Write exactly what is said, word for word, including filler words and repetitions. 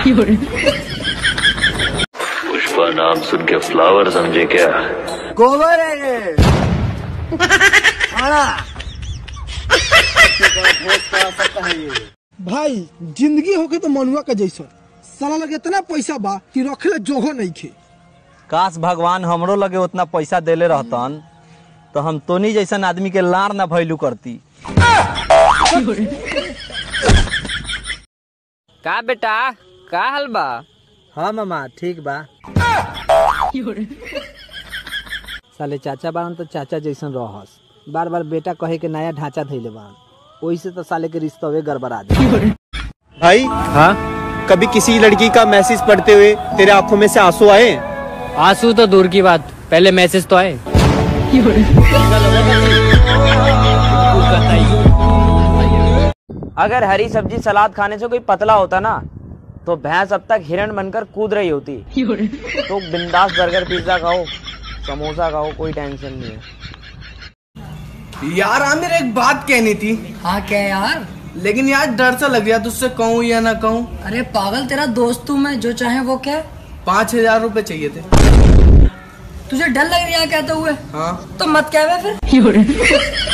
पुष्पा नाम सुन के फ्लावर समझे क्या? गोबर है ये। भाई जिंदगी होके तो मनुआ का जैसा साला लगे इतना पैसा बा कि रखे जोगो नहीं खे। काश भगवान हमरो लगे उतना पैसा देले रहतन तो हम तोनी जैसन आदमी के लार ना भैलू करती। का बेटा का हाल बा? हाँ मामा ठीक बा। साले चाचा बारन तो चाचा जैसन रहस, बार बार बेटा कहे के नया ढांचा धैले बारन, वही से तो साले के रिश्तवे गड़बड़ा दे। भाई हाँ, कभी किसी लड़की का मैसेज पढ़ते हुए तेरे आंखों में से आंसू आए? आंसू तो दूर की बात, पहले मैसेज तो आए। अगर हरी सब्जी सलाद खाने से कोई पतला होता ना तो भैंस अब तक हिरण बनकर कूद रही होती। तो बिंदास बर्गर पिज्जा खाओ, समोसा खाओ, कोई टेंशन नहीं है। यार आमिर एक बात कहनी थी। हाँ क्या यार? लेकिन यार डर सा लग गया, तुझसे कहूँ या ना कहूँ। अरे पागल, तेरा दोस्त तू, मैं जो चाहे वो क्या। पाँच हजार रूपए चाहिए थे। तुझे डर लग रहा है कहते हुए? हाँ तो मत क्या फिर।